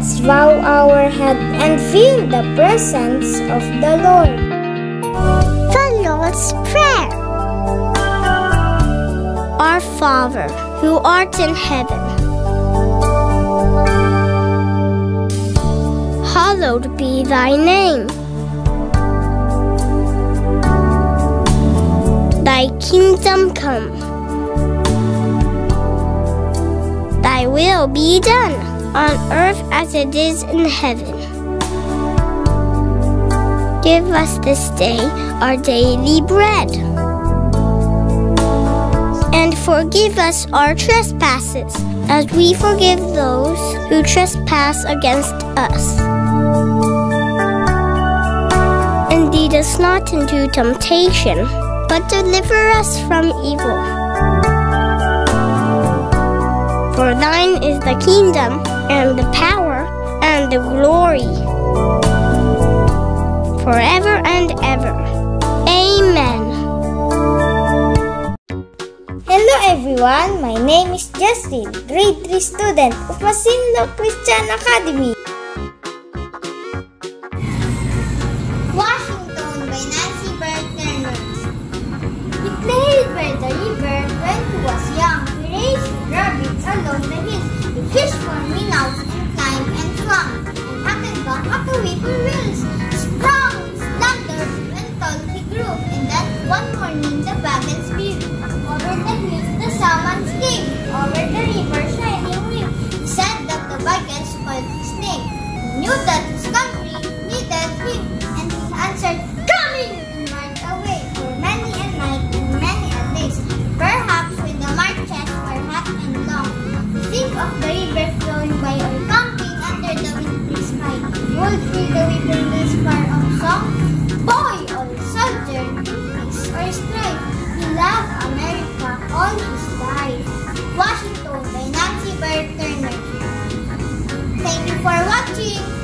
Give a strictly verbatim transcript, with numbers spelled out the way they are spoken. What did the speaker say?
Let's bow our head and feel the presence of the Lord. The Lord's Prayer. Our Father, who art in heaven, hallowed be thy name. Thy kingdom come. Thy will be done on earth as it is in heaven. Give us this day our daily bread, and forgive us our trespasses, as we forgive those who trespass against us. And lead us not into temptation, but deliver us from evil. For thine is the kingdom, and the power, and the glory, forever and ever. Amen. Hello everyone, my name is Jessie, grade three student of Masinloc Christian Academy. Washington by Nancy Burd. He played by the river when he was young. He raced with rabbits along the hills. He fished for minnows and climbed and swam, and hackled back at the whippoorwills. Strong, slender, and tall he grew, and then one morning the wagons veered. Over the hills the salmons came, over the river shining rim. He said that the wagons spoiled his name. He knew that his country needed him, and he answered, "Coming!" and marched away for many a night and many a days. Perhaps when the marches were hot and long, think of the river flowing by or camping under the wintry sky. Would hear the whippoorwills far off song. Boy or soldier, in peace or strife, he loved America all his life. Washington by Nancy Burd. Thank you for watching.